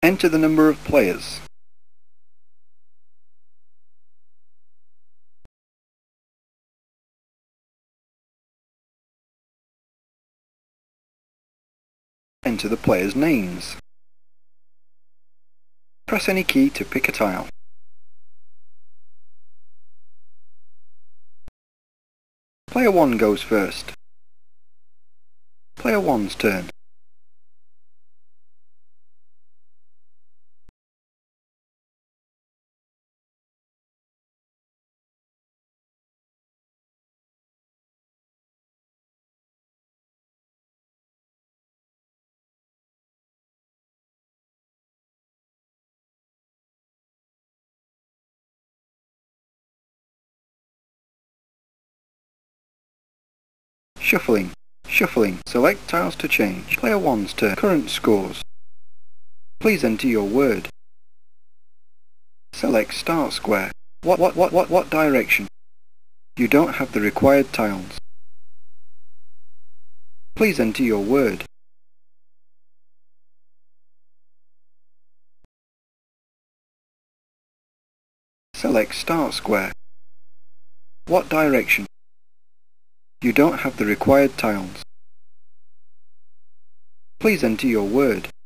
Enter the number of players. Enter the players' names. Press any key to pick a tile. Player 1 goes first. Player 1's turn. Shuffling. Shuffling. Select tiles to change. Player 1's turn. Current scores. Please enter your word. Select start square. What direction? You don't have the required tiles. Please enter your word. Select start square. What direction? You don't have the required tiles. Please enter your word.